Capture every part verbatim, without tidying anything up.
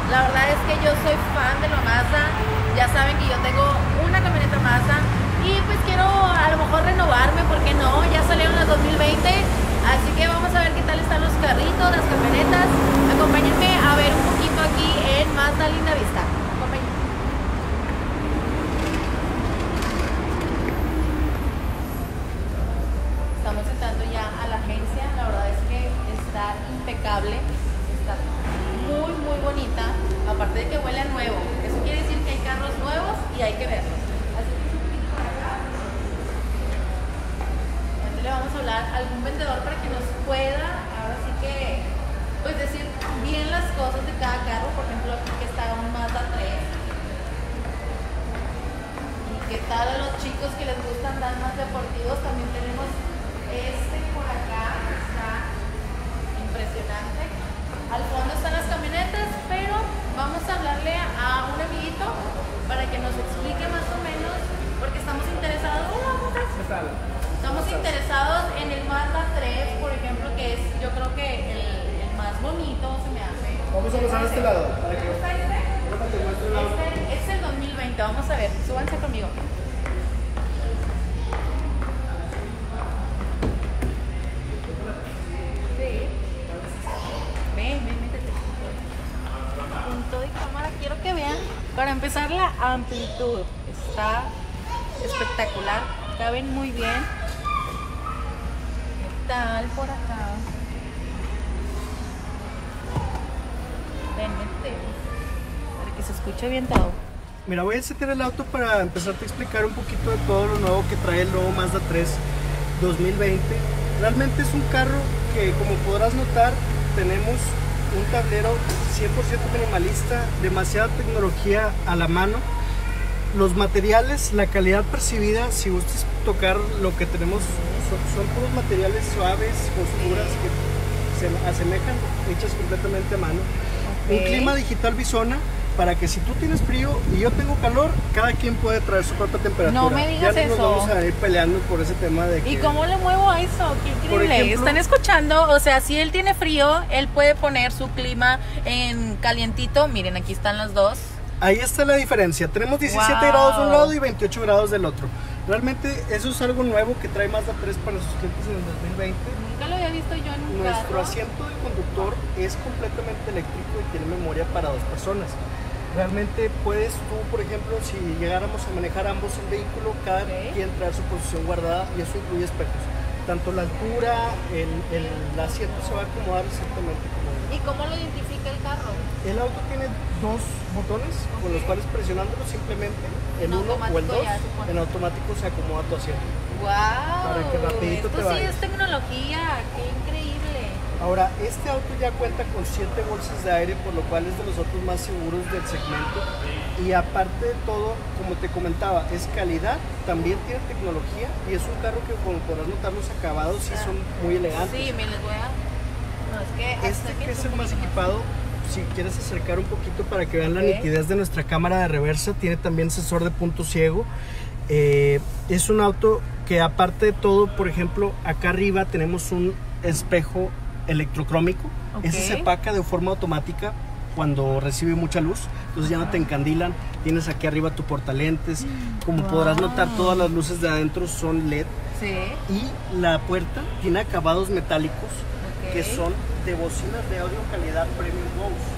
La verdad es que yo soy fan de la Mazda. Ya saben que yo tengo una camioneta Mazda y pues quiero a lo mejor renovarme, ¿por qué no? Ya salieron las dos mil veinte, así que vamos a ver qué tal están los carritos, las camionetas. Acompáñenme a ver un poquito aquí en Mazda Linda Vista. Acompáñenme. Estamos entrando ya a la agencia. La verdad es que está impecable, está muy muy bonita, aparte de que huele a nuevo. Eso quiere decir que hay carros nuevos y hay que verlos. Así que un poquito por acá. Ahorita le vamos a hablar a algún vendedor para que nos pueda, ahora sí que, pues decir bien las cosas de cada carro. Por ejemplo, aquí que está un Mazda tres. Y qué tal a los chicos que les gustan andar más deportivos, también tenemos este por acá, que está impresionante. Al fondo están las camionetas, pero vamos a hablarle a un amiguito para que nos explique más o menos, porque estamos interesados. Hola, ¿cómo estás? ¿Qué tal? Estamos interesados en el Mazda tres, por ejemplo, que es, yo creo que el, el más bonito, se me hace. Vamos a pasar a este lado. Para que ¿Está este? te muestre el lado. Este es el dos mil veinte, vamos a ver, súbanse conmigo. Ven, ven, métete. Punto de cámara, quiero que vean. Para empezar, la amplitud está espectacular. Caben muy bien. ¿Qué tal por acá? Ven, métete. Para que se escuche bien todo. Mira, voy a encender el auto para empezarte a explicar un poquito de todo lo nuevo que trae el nuevo Mazda tres dos mil veinte. Realmente es un carro que, como podrás notar, tenemos un tablero cien por ciento minimalista, demasiada tecnología a la mano. Los materiales, la calidad percibida, si gustas tocar lo que tenemos, son, son puros materiales suaves, costuras que se asemejan, hechas completamente a mano. Okay. Un clima digital Bisona, para que si tú tienes frío y yo tengo calor, cada quien puede traer su propia temperatura. No me digas ya no eso. nos vamos a ir peleando por ese tema de que... ¿Y cómo le muevo a eso? Qué increíble. ejemplo, ¿Están escuchando? O sea, si él tiene frío, él puede poner su clima en calientito. Miren, aquí están los dos. Ahí está la diferencia. Tenemos diecisiete Wow. grados de un lado y veintiocho grados del otro. Realmente eso es algo nuevo que trae Mazda tres para sus clientes en el dos mil veinte. Nunca lo había visto yo en un Nuestro carro. asiento de conductor es completamente eléctrico y tiene memoria para dos personas. Realmente puedes tú, por ejemplo, si llegáramos a manejar ambos el vehículo, cada Okay. quien traer su posición guardada, y eso incluye espejos. Tanto la altura, el, el, el asiento se va a acomodar exactamente como debe. ¿Y cómo lo identifica el carro? El auto tiene dos botones con los cuales, presionándolo simplemente, el En uno o el automático dos, ya se pone. en automático se acomoda tu asiento. ¡Wow! Para que rapidito Esto te sí vayas. es tecnología, qué increíble. Ahora, este auto ya cuenta con siete bolsas de aire, por lo cual es de los autos más seguros del segmento. Y aparte de todo, como te comentaba, es calidad, también tiene tecnología y es un carro que, como podrás notar, los acabados sí son muy elegantes. Sí, me les voy a... No, es que... Este, que es el más poquito equipado, si quieres acercar un poquito para que vean la Ok. nitidez de nuestra cámara de reversa, tiene también sensor de punto ciego. Eh, es un auto que, aparte de todo, por ejemplo, acá arriba tenemos un espejo electrocrómico. Ok. Ese se apaga de forma automática cuando recibe mucha luz, entonces ya no te encandilan. Tienes aquí arriba tu portalentes, como Wow. podrás notar, todas las luces de adentro son L E D. Sí. Y la puerta tiene acabados metálicos Ok. que son de bocinas de audio calidad Premium Bose.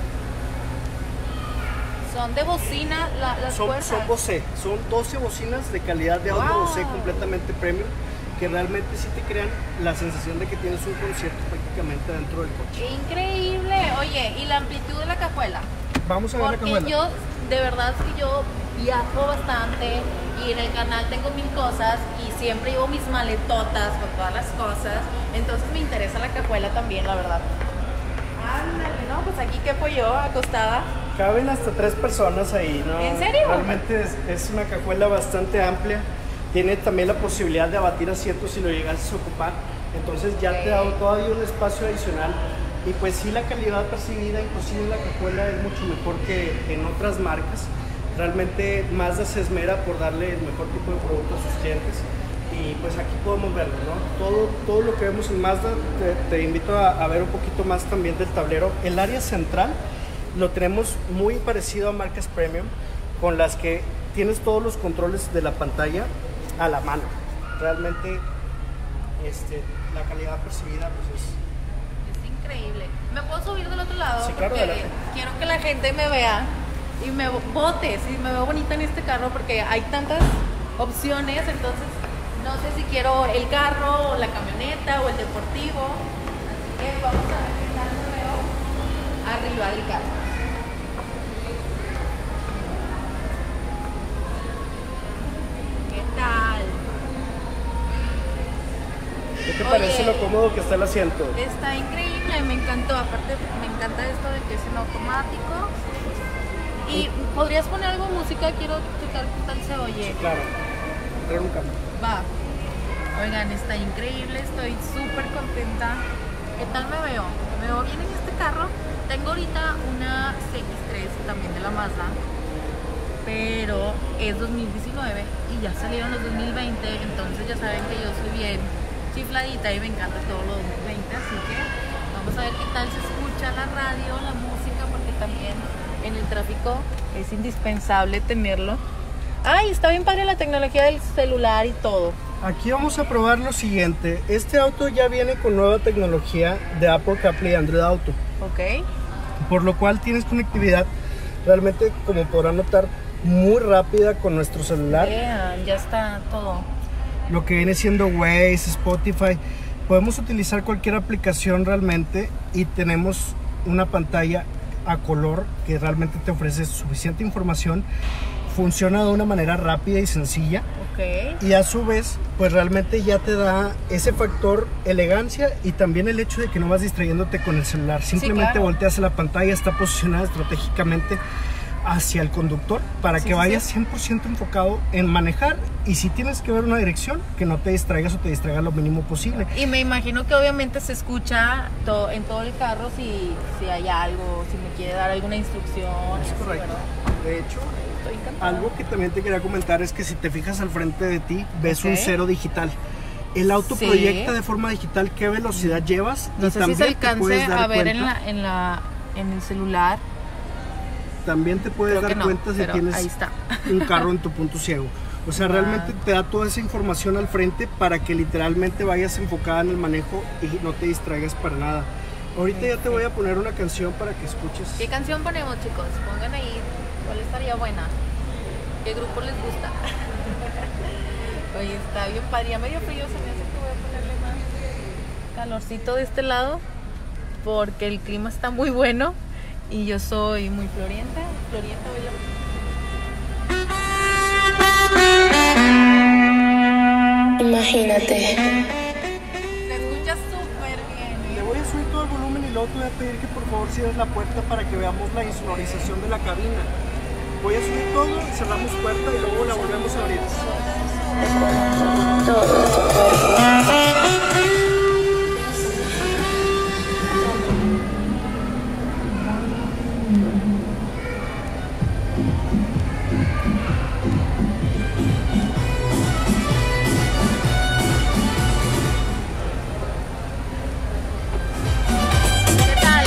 Son de bocina la, las Son, puertas. son Bose, son doce bocinas de calidad de audio Wow. Bose completamente premium, que realmente sí te crean la sensación de que tienes un concierto prácticamente dentro del coche. ¡Qué increíble! Oye, ¿y la amplitud de la cajuela? Vamos a ver la Porque cajuela. yo, de verdad es que yo viajo bastante y en el canal tengo mil cosas y siempre llevo mis maletotas con todas las cosas. Entonces me interesa la cajuela también, la verdad. Ándale, ¿no? Pues aquí quepo yo, acostada. Caben hasta tres personas ahí, ¿no? ¿En serio? Realmente es, es una cajuela bastante amplia. Tiene también la posibilidad de abatir asientos si lo llegases a ocupar. Entonces ya te da todavía un espacio adicional. Y pues sí, la calidad percibida, inclusive la cajuela, es mucho mejor que en otras marcas. Realmente Mazda se esmera por darle el mejor tipo de producto a sus clientes. Y pues aquí podemos verlo, ¿no? Todo, todo lo que vemos en Mazda, te, te invito a, a ver un poquito más también del tablero. El área central lo tenemos muy parecido a marcas premium, con las que tienes todos los controles de la pantalla a la mano. Realmente este, la calidad percibida pues es... Es increíble. ¿Me puedo subir del otro lado? Sí, claro, porque adelante. quiero que la gente me vea y me vote, si me veo bonita en este carro, porque hay tantas opciones, entonces no sé si quiero el carro o la camioneta o el deportivo. Así que vamos a ver qué tal me veo arriba del carro. ¿Qué tal? ¿Qué te Oye, parece lo cómodo que está el asiento? Está increíble, me encantó. Aparte, me encanta esto de que es en automático. Y podrías poner algo de música, quiero checar qué tal se oye. Sí, claro. Trae un cambio. Va. Oigan, está increíble, estoy súper contenta. ¿Qué tal me veo? Me veo bien en este carro. Tengo ahorita una C X tres también de la Mazda, pero es dos mil diecinueve y ya salieron los dos mil veinte, entonces ya saben que yo soy bien chifladita y me encanta todo lo dos mil veinte, así que vamos a ver qué tal se escucha la radio, la música, porque también en el tráfico es indispensable tenerlo. Ay, está bien padre la tecnología del celular y todo. Aquí vamos a probar lo siguiente. Este auto ya viene con nueva tecnología de Apple CarPlay y Android Auto, Ok. por lo cual tienes conectividad realmente, como podrán notar, muy rápida con nuestro celular. Vean, ya está todo. Lo que viene siendo Waze, Spotify, podemos utilizar cualquier aplicación realmente, y tenemos una pantalla a color que realmente te ofrece suficiente información, funciona de una manera rápida y sencilla, Ok. y a su vez pues realmente ya te da ese factor elegancia, y también el hecho de que no vas distrayéndote con el celular, simplemente claro. volteas a la pantalla, está posicionada estratégicamente hacia el conductor para Sí, que sí, vayas sí. cien por ciento enfocado en manejar, y si tienes que ver una dirección, que no te distraigas o te distraigas lo mínimo posible. Y me imagino que obviamente se escucha to- en todo el carro si, si hay algo, si me quiere dar alguna instrucción. Es así, correcto. ¿verdad? De hecho, Estoy encantada. algo que también te quería comentar es que si te fijas al frente de ti, ves Ok. un cero digital. El auto Sí. proyecta de forma digital qué velocidad llevas, No y sé también si se te alcance puedes dar a ver en, cuenta, la, en, la, en el celular. también te puedes Creo dar que no, cuenta si pero tienes ahí está. un carro en tu punto ciego. O sea, Wow. realmente te da toda esa información al frente para que literalmente vayas enfocada en el manejo y no te distraigas para nada. Ahorita ya te voy a poner una canción para que escuches. ¿Qué canción ponemos, chicos? Pongan ahí cuál estaría buena. ¿Qué grupo les gusta? Oye, está bien padre. Ya medio frío, se me hace que voy a ponerle más calorcito de este lado, porque el clima está muy bueno y yo soy muy florienta. Florienta, voy a... Imagínate. Se escucha súper bien. Le voy a subir todo el volumen, y luego te voy a pedir que por favor cierres la puerta para que veamos la insonorización de la cabina. Voy a subir todo, cerramos puerta y luego la volvemos a abrir. Todo tu cuerpo. ¿Qué tal?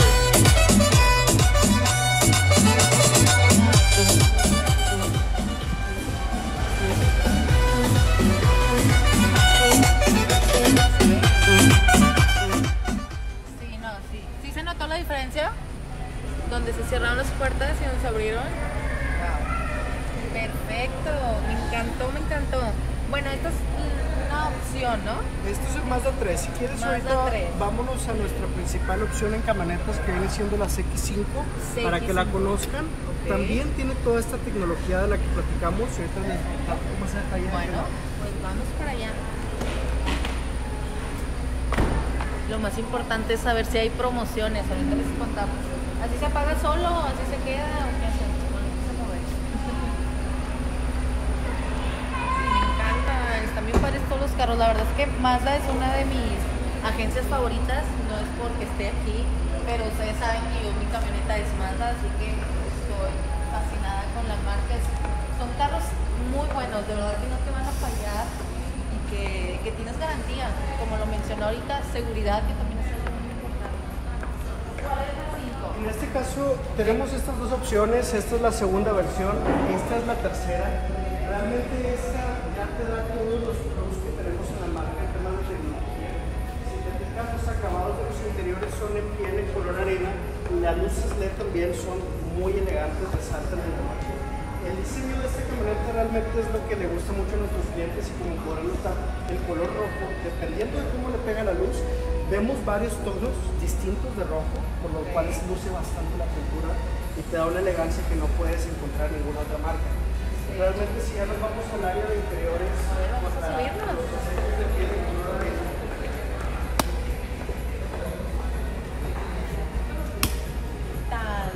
Sí, no, sí. ¿Sí se notó la diferencia? Donde se cerraron las puertas y donde se abrieron. Wow. Perfecto. Me encantó, me encantó. Bueno, esta es una opción, ¿no? Esto es el Mazda tres. Si quieres, Mazda ahorita tres. vámonos a nuestra principal opción en camionetas, que viene siendo la C X cinco, para que la C X cinco. conozcan. Ok. También tiene toda esta tecnología de la que platicamos. Y ahorita les platico más a detalle. Bueno, pues vamos para allá. Lo más importante es saber si hay promociones. Ahorita les contamos. ¿Así se apaga solo? ¿Así se queda? ¿O qué hacemos? Bueno, vamos a mover. Me encanta. Están bien padres todos los carros. La verdad es que Mazda es una de mis agencias favoritas. No es porque esté aquí, pero ustedes saben que yo mi camioneta es Mazda, así que estoy fascinada con la marca. Es- Son carros muy buenos, de verdad que no te van a fallar, y que, que tienes garantía, como lo mencioné ahorita, seguridad, que también es algo muy importante. ¿Cuál es el cinco? En este caso tenemos estas dos opciones, esta es la segunda versión, esta es la tercera. Realmente esta ya te da todos los pros que tenemos en la marca en temas de tecnología. Si te fijas, los acabados de los interiores son en piel, en color arena, y las luces L E D también son muy elegantes, resaltan en la marca. El diseño de esta camioneta realmente es lo que le gusta mucho a nuestros clientes y como podrán notar, el color rojo, dependiendo de cómo le pega la luz, vemos varios tonos distintos de rojo, por lo cual luce bastante la pintura y te da una elegancia que no puedes encontrar en ninguna otra marca. Realmente si ya nos vamos al área de interiores, A ver, vamos a subirnos. los aceites de piel en color arena. Tal.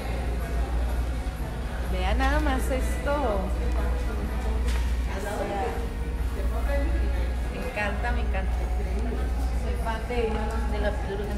Vean nada más esto. Me encanta, me encanta. Soy fan de, de la pintura.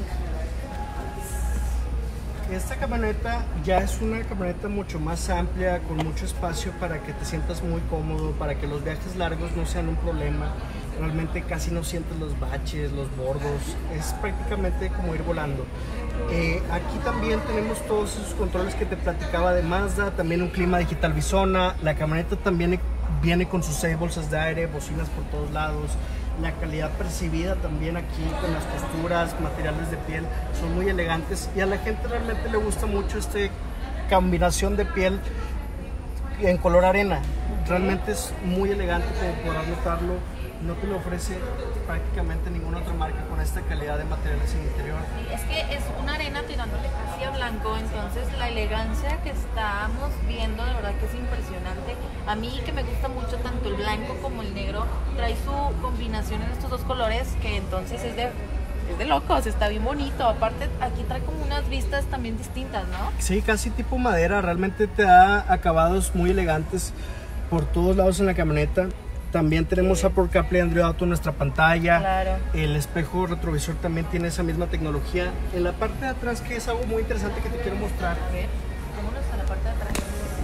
Esta camioneta ya es una camioneta mucho más amplia, con mucho espacio para que te sientas muy cómodo, para que los viajes largos no sean un problema. Realmente casi no sientes los baches, los bordos, es prácticamente como ir volando. Eh, aquí también tenemos todos esos controles que te platicaba de Mazda, también un clima digital Bisona. La camioneta también viene con sus seis bolsas de aire, bocinas por todos lados. La calidad percibida también aquí con las costuras, materiales de piel, son muy elegantes y a la gente realmente le gusta mucho esta combinación de piel en color arena. Realmente es muy elegante, como podrás notarlo. No te lo ofrece prácticamente ninguna otra marca con esta calidad de materiales en interior. Es que es una arena tirándole casi a blanco, entonces la elegancia que estamos viendo de verdad que es impresionante. A mí que me gusta mucho tanto el blanco como el negro, trae su combinación en estos dos colores que entonces es de, es de locos, está bien bonito. Aparte aquí trae como unas vistas también distintas, ¿no? Sí, casi tipo madera, realmente te da acabados muy elegantes por todos lados en la camioneta. También tenemos Apple CarPlay, Android Auto en nuestra pantalla. Claro. El espejo retrovisor también tiene esa misma tecnología. En la parte de atrás, que es algo muy interesante que te quiero mostrar. A ver, vámonos a la parte de atrás.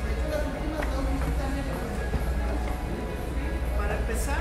Para empezar,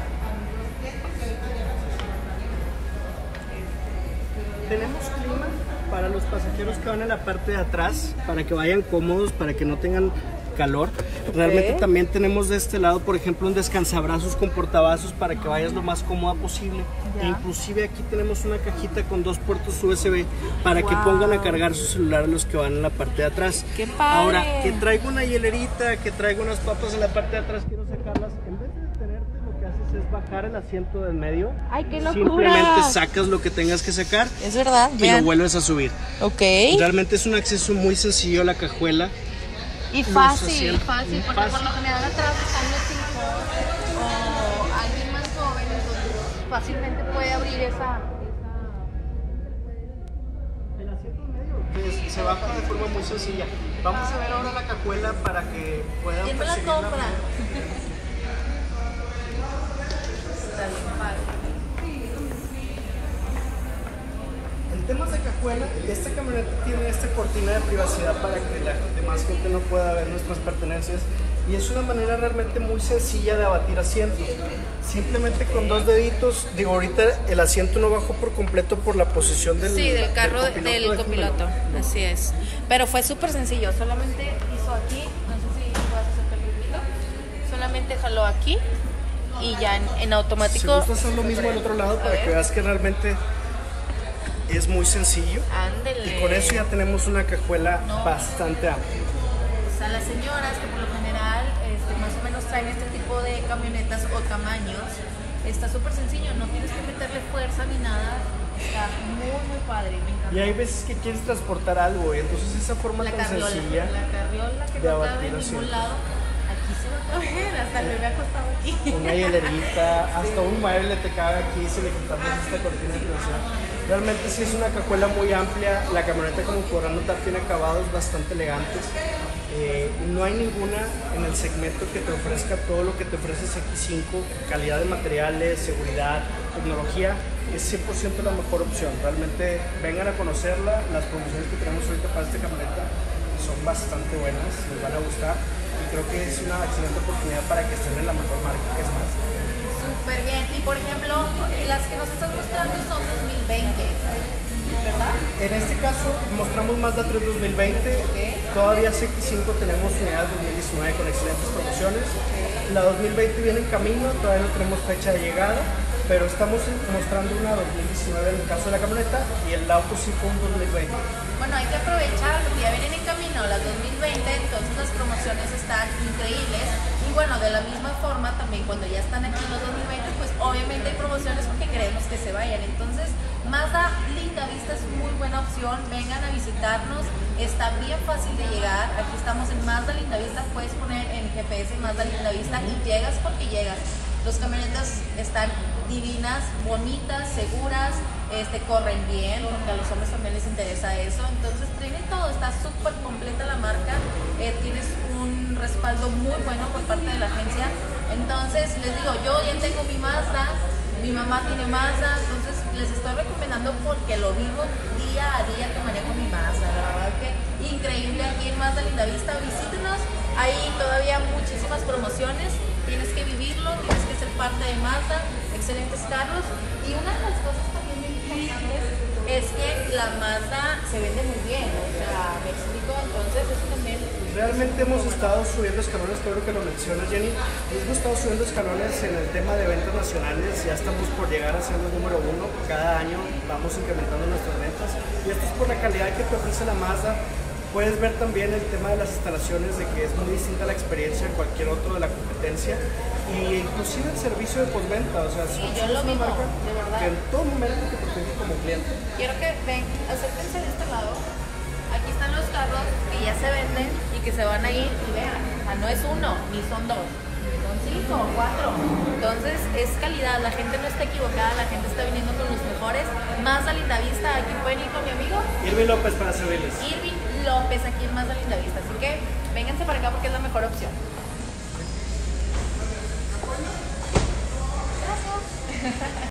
tenemos clima para los pasajeros que van en la parte de atrás, para que vayan cómodos, para que no tengan calor. Realmente Ok. también tenemos de este lado, por ejemplo, un descansabrazos con portavasos para que vayas lo más cómoda posible. Ya. E inclusive aquí tenemos una cajita con dos puertos U S B para que Wow. pongan a cargar su celular a los que van en la parte de atrás. ¡Qué padre! Ahora, que traigo una hielerita, que traigo unas papas en la parte de atrás, quiero sacarlas. En vez de detenerte, lo que haces es bajar el asiento del medio. ¡Ay, qué locura! Simplemente sacas lo que tengas que sacar Es verdad, y vean. lo vuelves a subir. Ok. Realmente es un acceso muy sencillo a la cajuela. Y Los fácil, asientos, fácil, porque fácil. por lo general atrás están los hijos o alguien más joven, entonces fácilmente puede abrir esa... El asiento en medio pues, se baja de forma muy sencilla. Vamos a ver ahora la cajuela para que puedan ¿Quién me la percibirla compra? bien. Está bien fácil. En temas de cajuela, esta camioneta tiene esta cortina de privacidad para que la demás gente no pueda ver nuestras pertenencias y es una manera realmente muy sencilla de abatir asientos. Simplemente con dos deditos, digo, ahorita el asiento no bajó por completo por la posición del Sí, del carro del del déjamelo. copiloto, así es. Pero fue súper sencillo, solamente hizo aquí, no sé si puedes hacer el poquito, solamente jaló aquí y ya en, en Si automático. gusta hacer lo mismo al otro lado para que veas que realmente es muy sencillo. Ándele. Y con eso ya tenemos una cajuela No. bastante amplia. O sea, las señoras que por lo general este, más o menos traen este tipo de camionetas o tamaños, está súper sencillo, no tienes que meterle fuerza ni nada, está muy muy padre, me encanta. Y hay veces que quieres transportar algo y entonces esa forma la tan carriola, sencilla la carriola que de no cabe abatir en ningún asientos. lado, aquí se va a caber, hasta el bebé acostado aquí. Una hielerita, hasta un mueble te cabe aquí si le quitamos esta cortina de privacidad. Realmente sí es una cajuela muy amplia, la camioneta como podrán notar tiene acabados bastante elegantes. Eh, no hay ninguna en el segmento que te ofrezca todo lo que te ofrece X cinco, calidad de materiales, seguridad, tecnología, es cien por ciento la mejor opción. Realmente vengan a conocerla, las promociones que tenemos ahorita para esta camioneta son bastante buenas, les van a gustar y creo que es una excelente oportunidad para que estén en la mejor marca que es Mazda. Súper bien, y por ejemplo, las que nos estás mostrando son dos mil veinte. ¿verdad? En este caso mostramos Mazda tres dos mil veinte, Ok. todavía C X cinco tenemos unidades dos mil diecinueve con excelentes promociones. La dos mil veinte viene en camino, todavía no tenemos fecha de llegada, pero estamos mostrando una dos mil diecinueve en el caso de la camioneta y el auto sí fue un dos mil veinte. Bueno, hay que aprovechar, porque ya vienen en camino las dos mil veinte, entonces las promociones están increíbles. Y bueno, de la misma forma también cuando ya están aquí los dos mil veinte, pues obviamente hay promociones porque queremos que se vayan. Entonces, Mazda Linda Vista es muy buena opción, vengan a visitarnos, está bien fácil de llegar. Aquí estamos en Mazda Linda Vista, puedes poner en G P S Mazda Linda Vista y llegas porque llegas. Los camionetas están divinas, bonitas, seguras, este, corren bien, porque a los hombres también les interesa eso. Entonces tiene todo, está súper completa la marca, eh, tienes un respaldo muy bueno por parte de la agencia. Entonces les digo, yo ya tengo mi Mazda, mi mamá tiene Mazda, entonces les estoy recomendando porque lo vivo día a día que manejo mi Mazda. La verdad que increíble aquí en Mazda Linda Vista, visítenos, hay todavía muchísimas promociones. Tienes que vivirlo, tienes que ser parte de Mazda, excelentes carros. Y una de las cosas también bien importantes es que la Mazda se vende muy bien, o sea, me explico, entonces eso también. Realmente hemos estado subiendo escalones, creo que lo mencionas, Jenny. Hemos estado subiendo escalones en el tema de ventas nacionales, ya estamos por llegar a ser el número uno. Cada año vamos incrementando nuestras ventas y esto es por la calidad que te ofrece la Mazda. Puedes ver también el tema de las instalaciones, de que es muy distinta la experiencia de cualquier otro de la competencia y inclusive el servicio de postventa, o sea, Sí, somos yo lo una vivo, marca de verdad. que en todo momento te protege como cliente. Quiero que ven, acérquense de este lado. Aquí están los carros que ya se venden y que se van a ir y vean, o sea, no es uno, ni son dos, son cinco o cuatro. Entonces es calidad, la gente no está equivocada, la gente está viniendo con los mejores. Mazda Linda Vista, aquí pueden ir con mi amigo Irving López para servirles. Irving López aquí en Mazda Linda Vista, así que vénganse para acá porque es la mejor opción. Gracias.